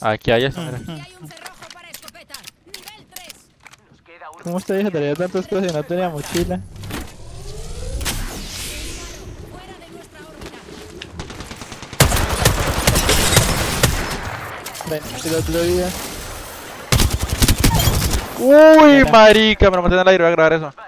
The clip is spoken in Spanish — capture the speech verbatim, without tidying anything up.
Aquí hay eso, mira. Y hay un cerrojo para escopeta. Nivel tres. ¿Cómo usted dijo? Traía tantas cosas y no tenía mochila. Fuera de nuestra órbita. Ven, el otro día. Uy, Mira. marica, me lo maté en el aire, voy a grabar eso.